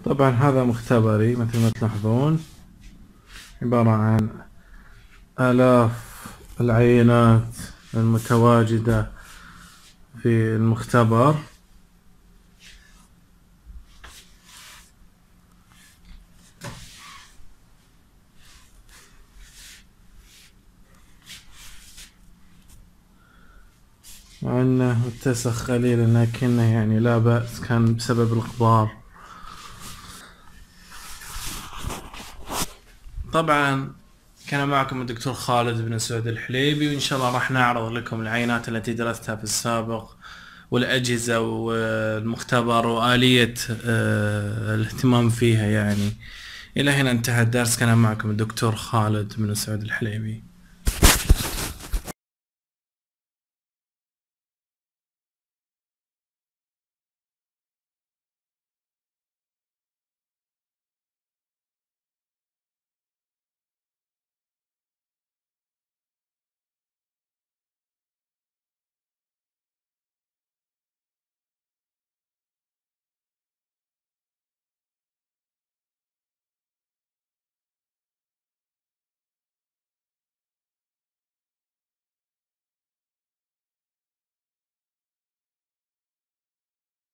طبعا هذا مختبري مثل ما تلاحظون، عبارة عن آلاف العينات المتواجدة في المختبر. مع انه اتسخ قليلا لكنه يعني لا بأس، كان بسبب الغبار. طبعا كان معكم الدكتور خالد بن سعود الحليبي، وإن شاء الله راح نعرض لكم العينات التي درستها في السابق والأجهزة والمختبر وآلية الاهتمام فيها يعني. إلى هنا انتهى الدرس. كان معكم الدكتور خالد بن سعود الحليبي.